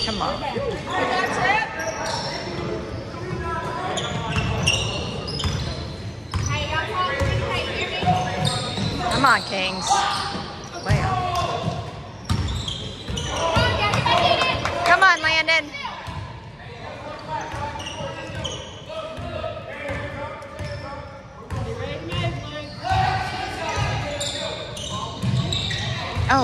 Come on. Come on, Kings. Way up. Come on, Landon. Oh.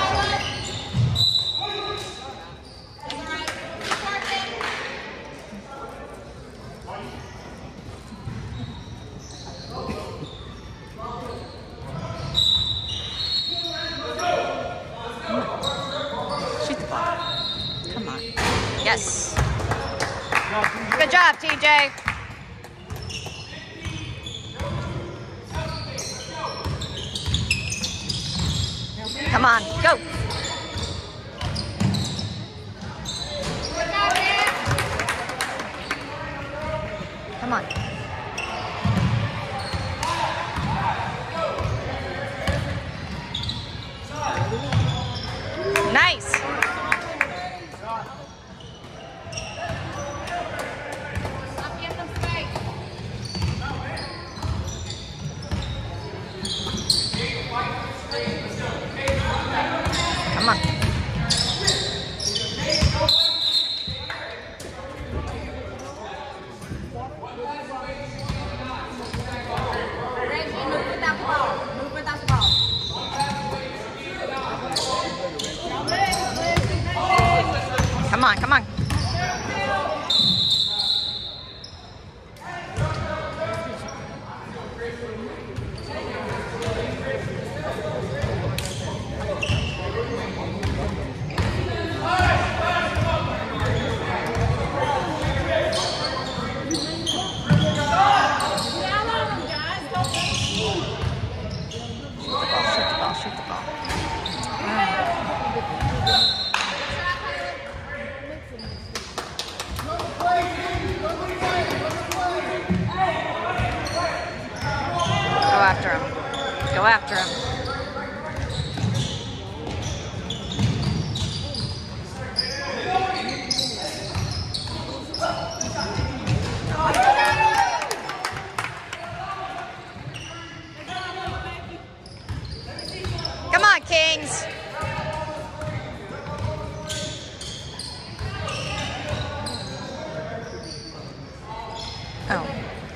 Shoot the ball. Come on. Yes. Good job, TJ. Come on, go. Come on. Nice. Come on. Come on, come on. Shoot the ball. Go after him. Go after him. Come on, Kings. Oh.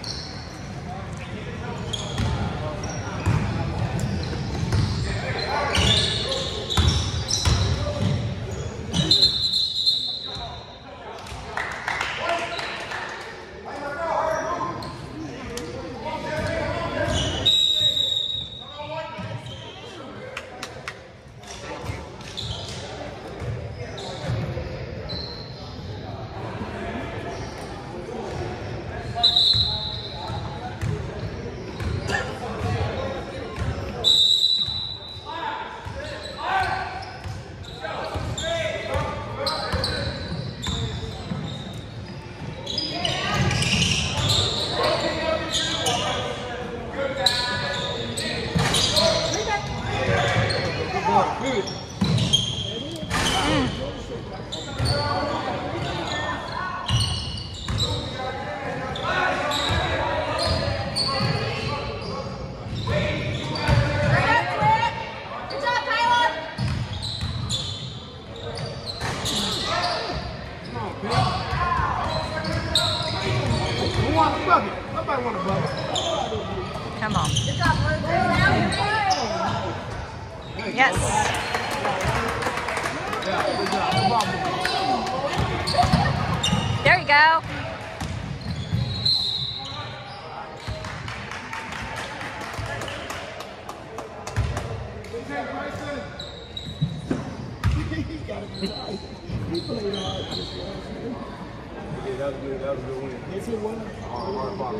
Come on. Yes. There you go. That was good. That was a good win. It's a win. Hard bottom.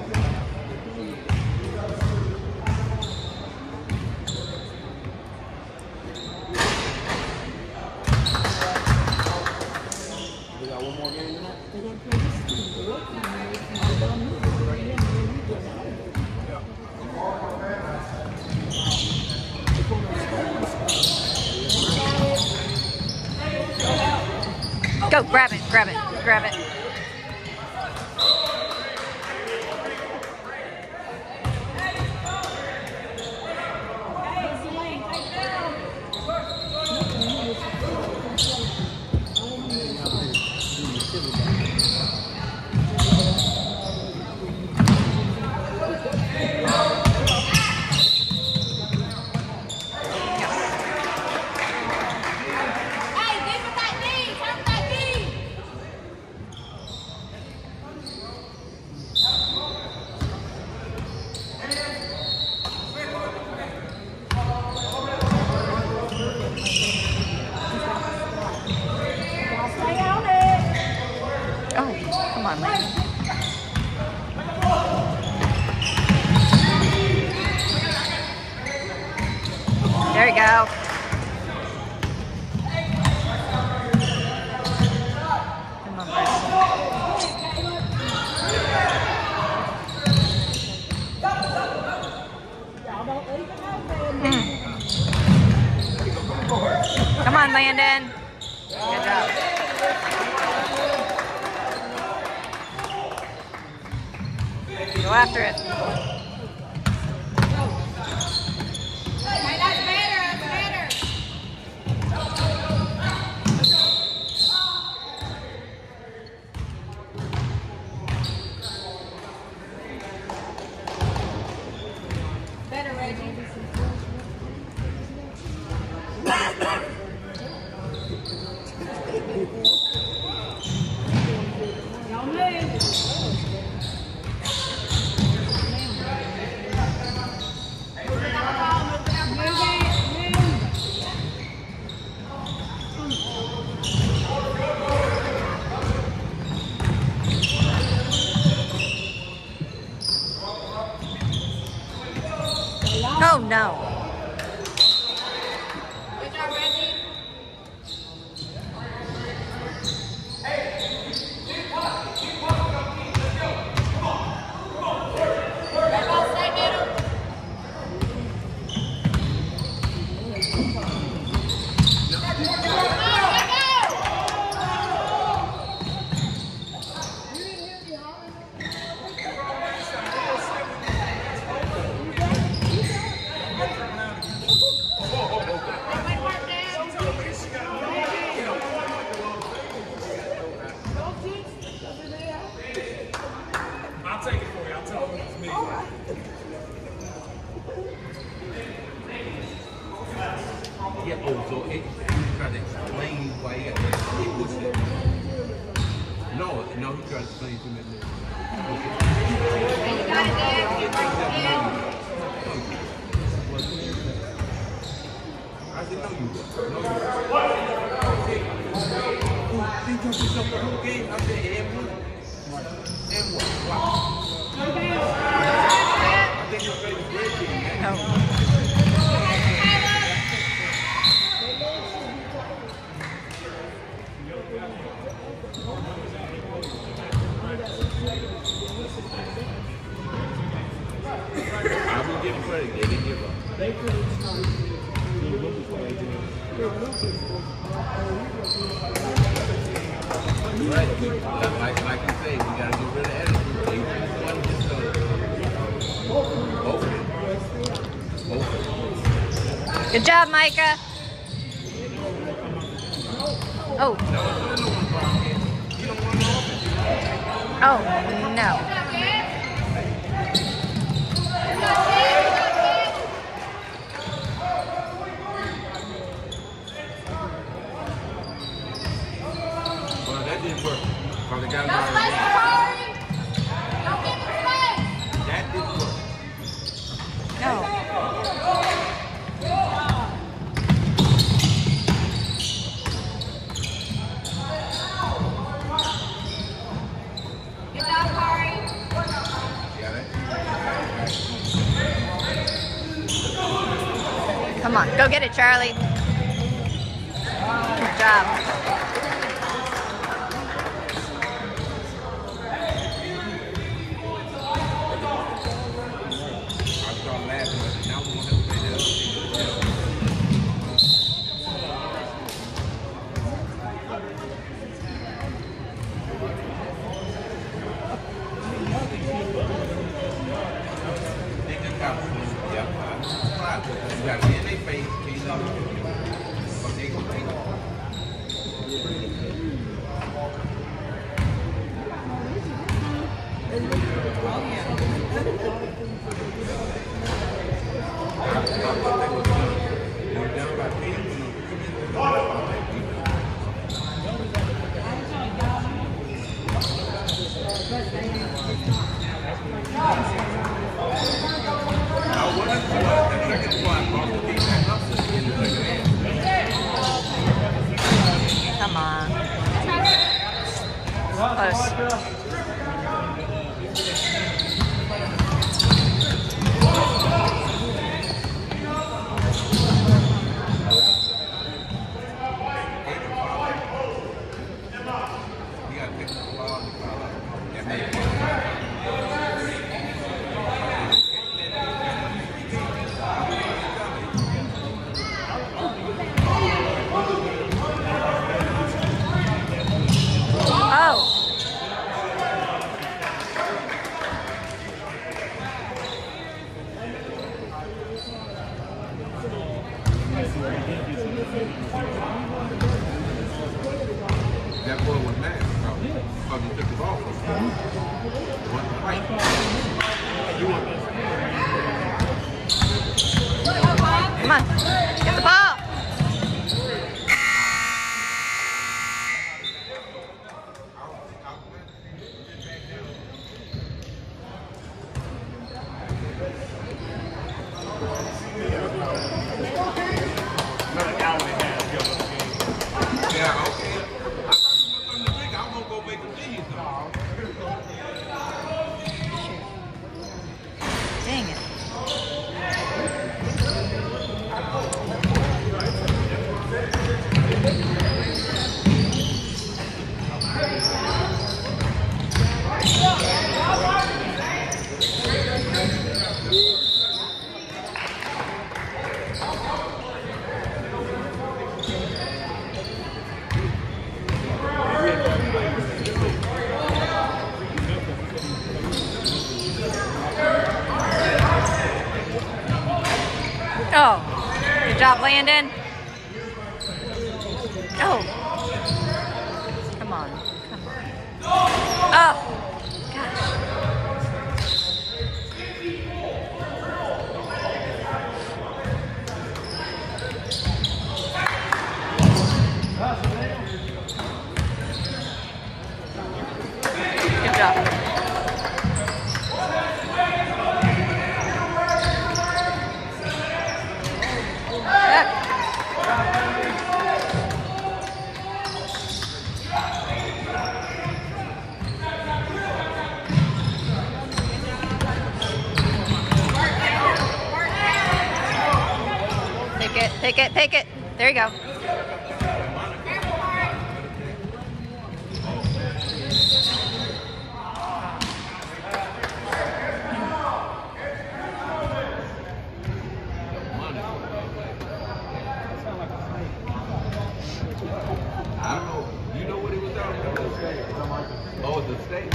We got one more game tonight? They're going to play this Go, Go, grab it, grab it, grab it. There you go. Come on, Come on, Landon. Good job. Go after it. Oh no. Good job, Reggie. Red ball, stay middle. I'll take it for you. I'll tell them it's me. All right. Yeah, oh, so it, you try to explain why you got that. No, he tried to explain to me. You got it, Dad. I said, no, you don't. No, you don't. He took yourself the whole game. I said, and what? And what? Wow. I think your favorite red team, man. No. I will give them credit. They didn't give up. Right. Like you say, we got to get rid of attitude. They want to just open it. Open it. Good job, Micah. Oh. Oh, no. Well, that didn't work. Probably got him out of that didn't work. No. Come on, go get it, Charlie. Good job. on. Close. That boy was mad because he took the ball from him. He wasn't fighting. You want this? Come on. Get the ball. Yeah, okay. I thought you were going to drink. I'm going to go make a million. Dang it. Oh, good job, Landon. Oh, come on, come on. Oh, gosh. Good job. Take it, take it. There you go. I don't know. You know what he was talking about? Oh, the state.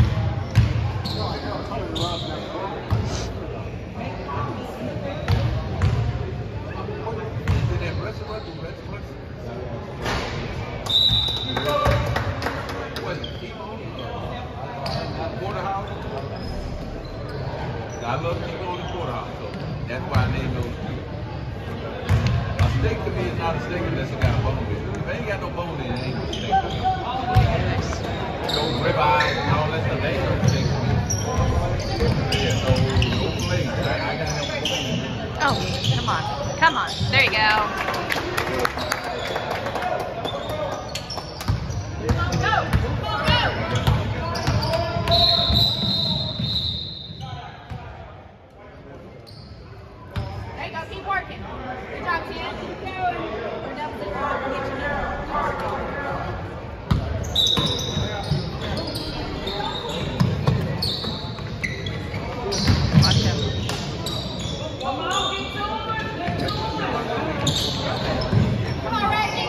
I love to keep on the porterhouse, so that's why I named those two. A steak to me is not a steak unless it got a bone in it. If it ain't got no bone in it, it ain't no steak. No ribeye and all that stuff, they ain't no steak to me. Yeah, so no flavor. I gotta have a bone in it. Oh, come on. Come on. There you go. Keep working. Good job, Ken. Keep going. We're done with the job. We'll get you now. Watch him. Come on, get to it. Get to it. Come on, Reggie.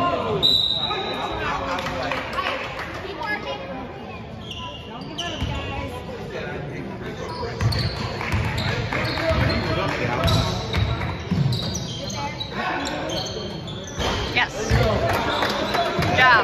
Hey, keep working. Don't give up, guys. Yes. Good job.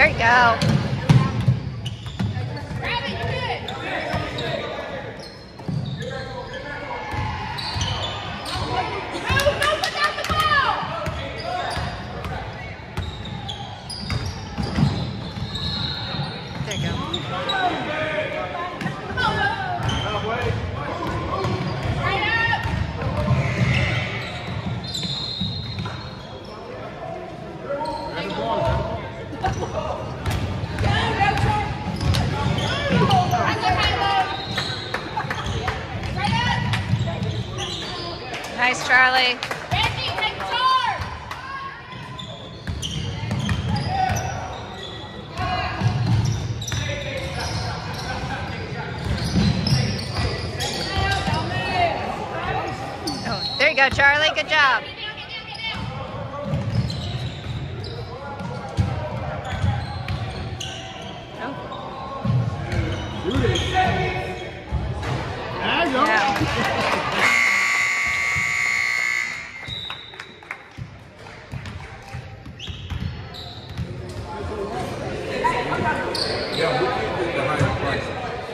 There you go. Grab it, you good. Don't put down the ball. There you go. Nice, Charlie. Reggie, take charge. Oh, there you go, Charlie. Good job. There you go. Yeah. Yeah, we can get the higher price.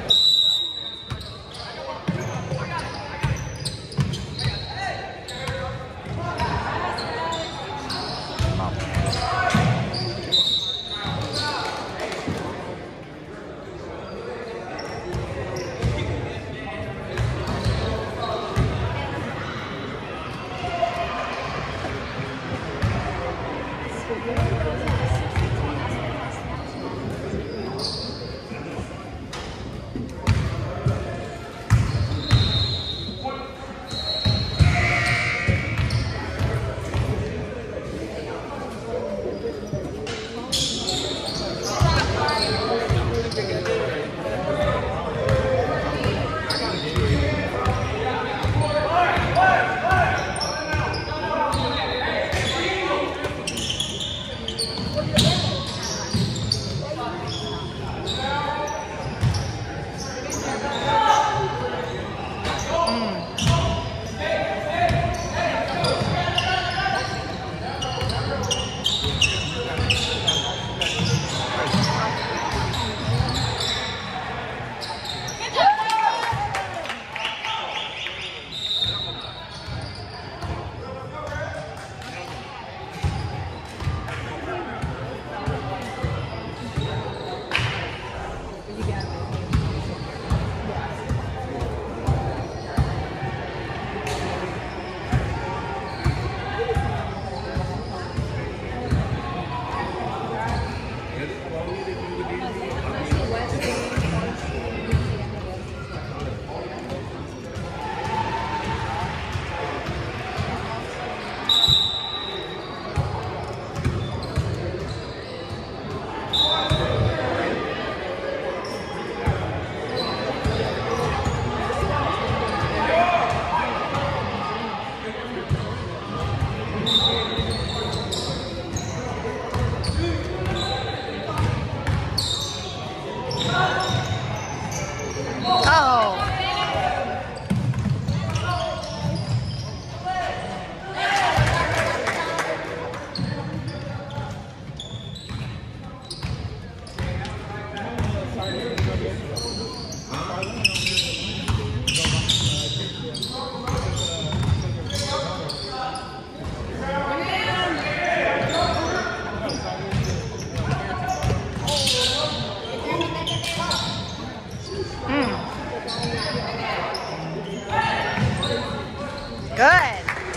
Good.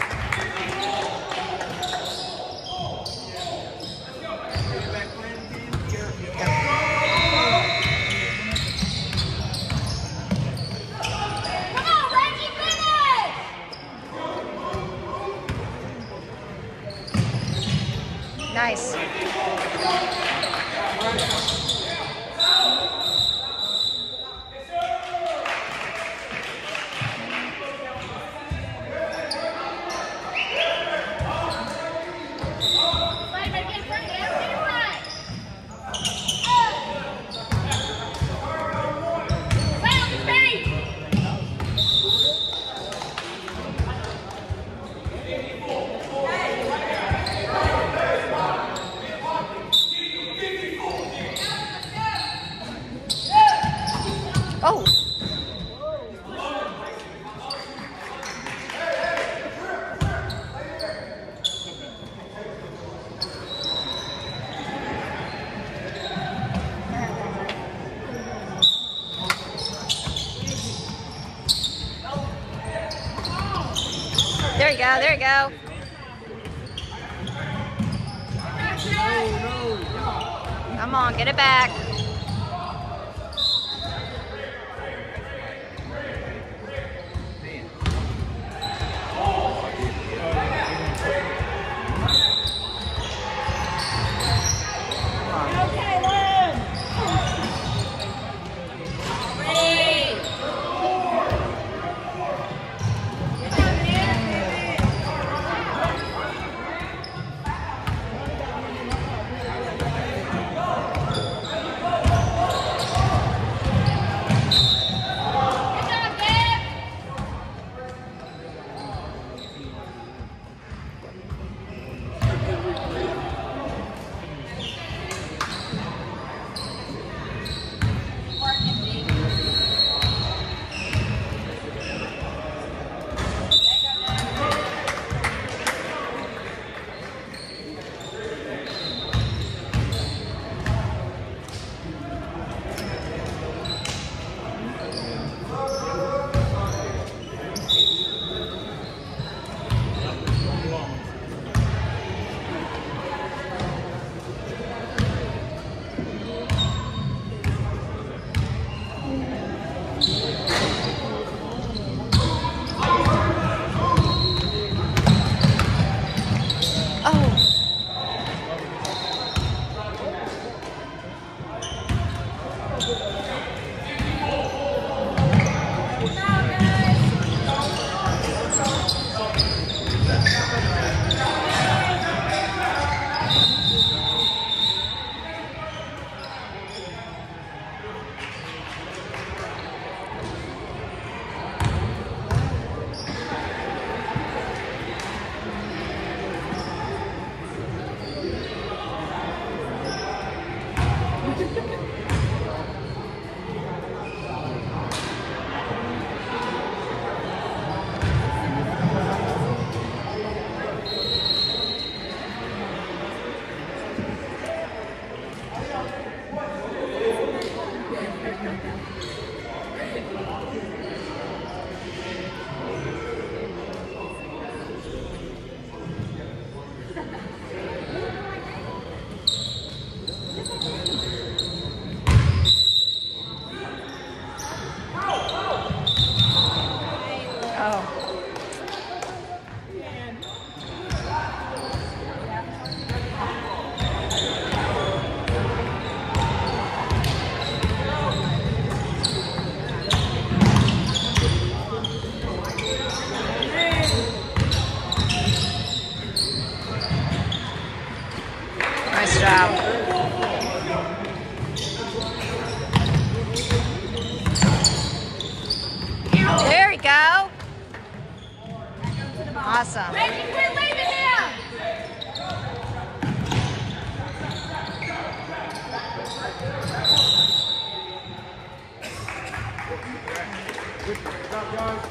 Come on, Reggie, finish! Nice. Slide back in front, get everything right. Sound the space! go, there you go. Come on, get it back. Nice job. There you go. Awesome. Reggie, quit leaving him. Good job, guys.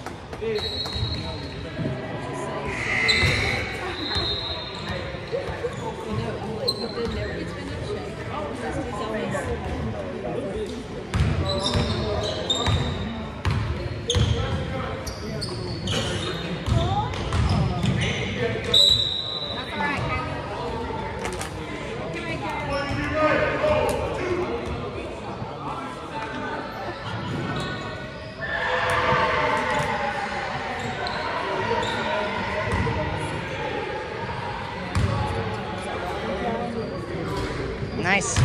Nice.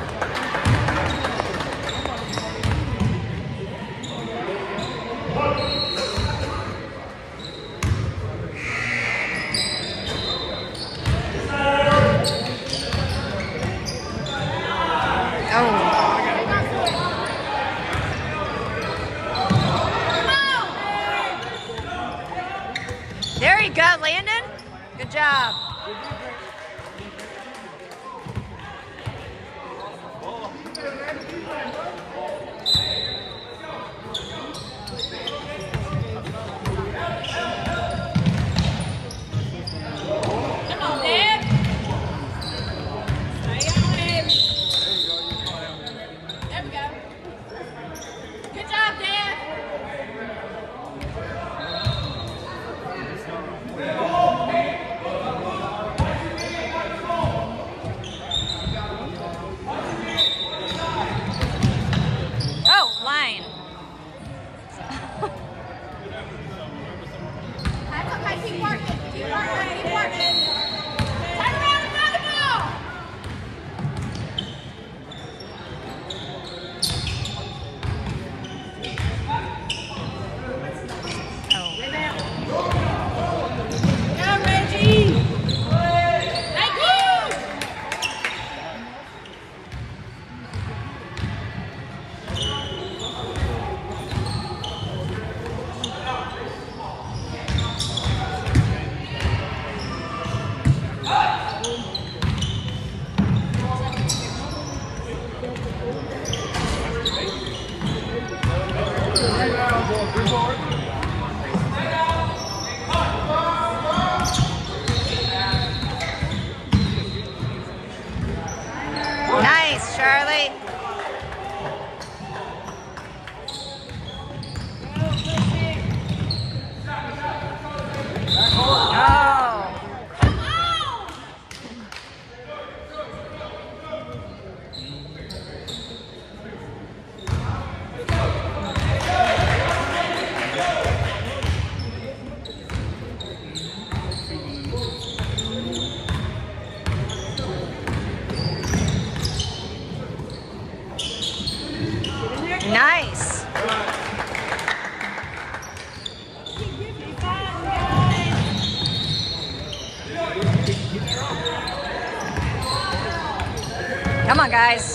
There you go, Landon. Good job. Nice. Come on, guys.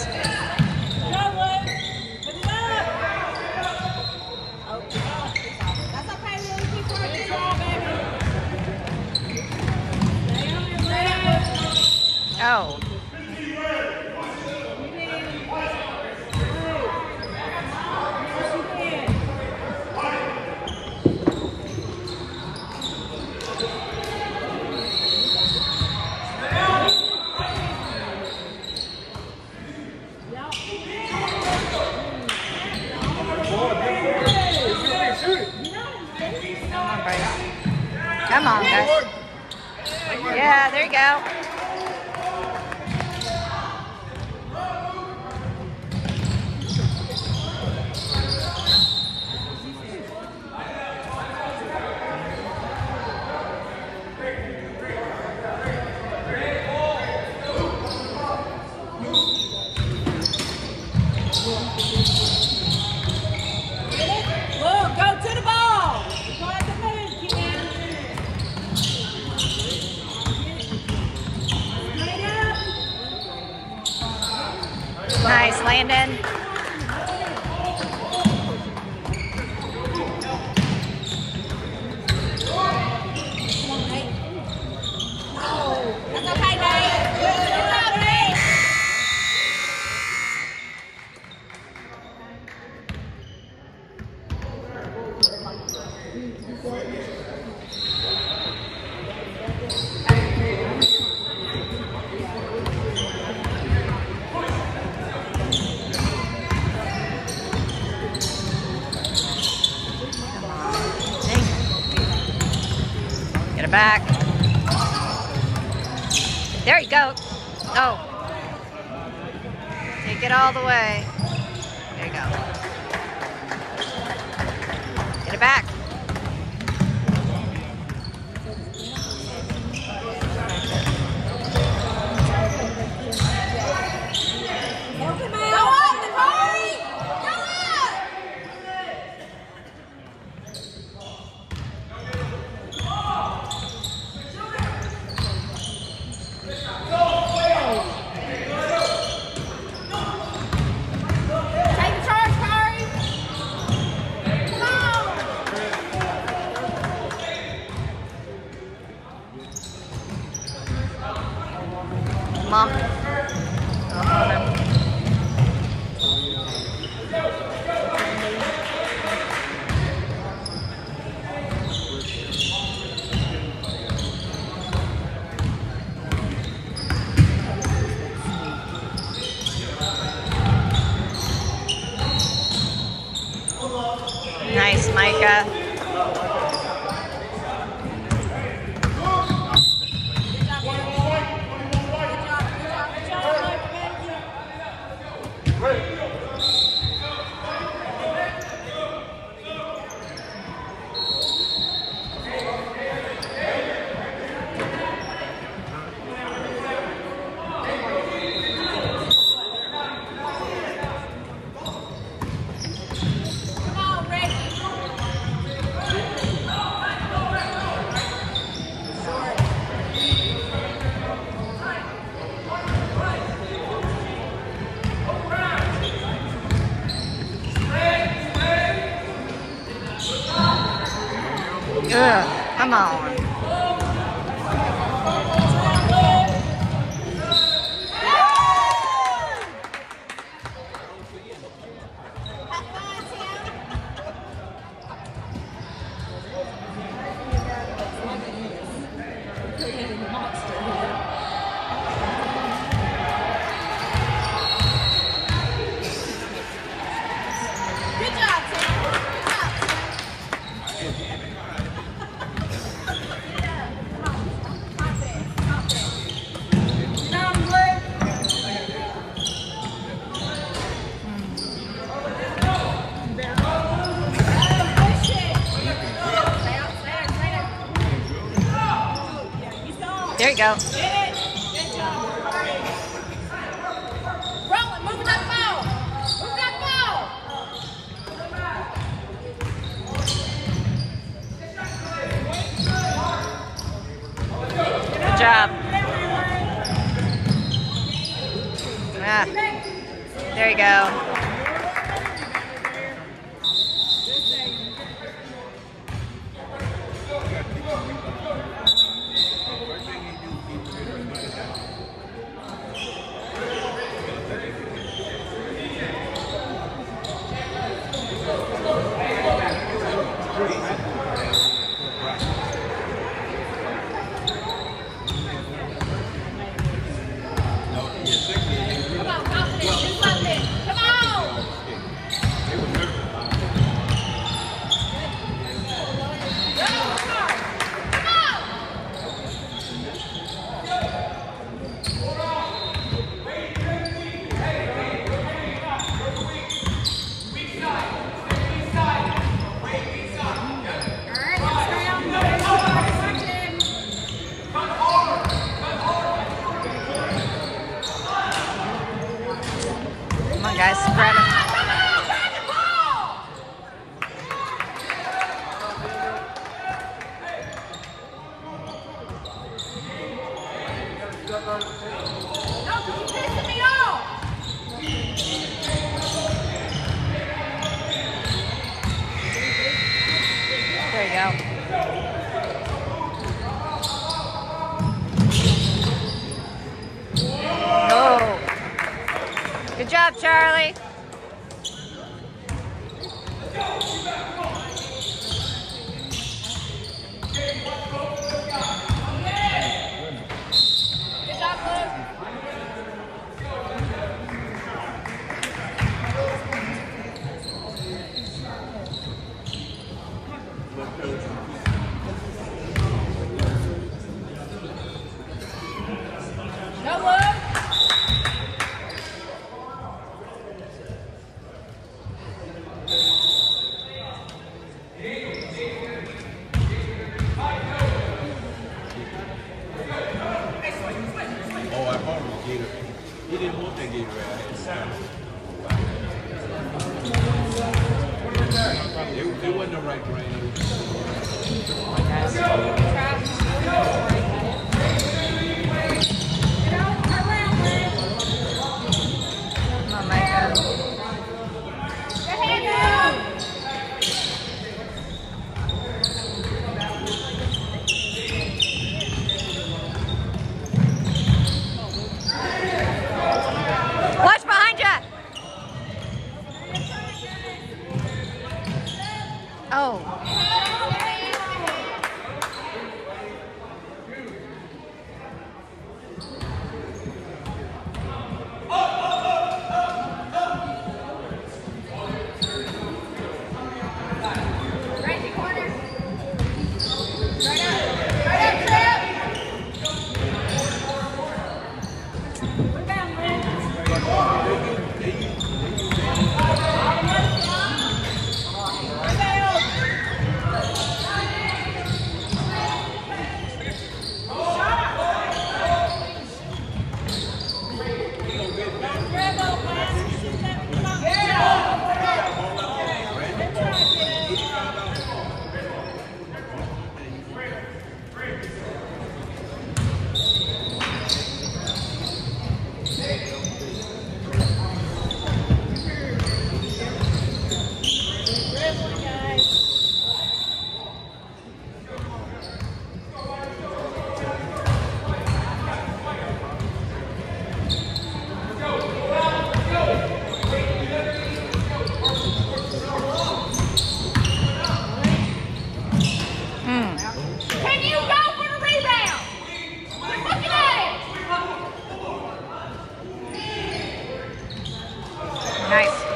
Oh. Come on, guys. Yeah, there you go. Nice, Landon. That's okay, Nate. Good job, Nate. Get it back. There you go. Oh. Take it all the way. There you go. Get it back. Mom. Nice, Micah. Ugh, come on. There you go. Good job. Roll it, move that ball. Move that ball. Ah, there you go. Come on, confidence. Do something. Come on. Come on, guys, grab it. There you go. No. Good job, Charlie. Good job, Luke. Go, Luke. Oh, I bought him a Gator. He didn't want that Gator. It wasn't the right brand. Come on, Micah. Your hand down. Watch behind you. Oh. Right in the corner. Right up. Right up, Trip. Put down, Luke. Can you go for the rebound? We're looking at it. Nice.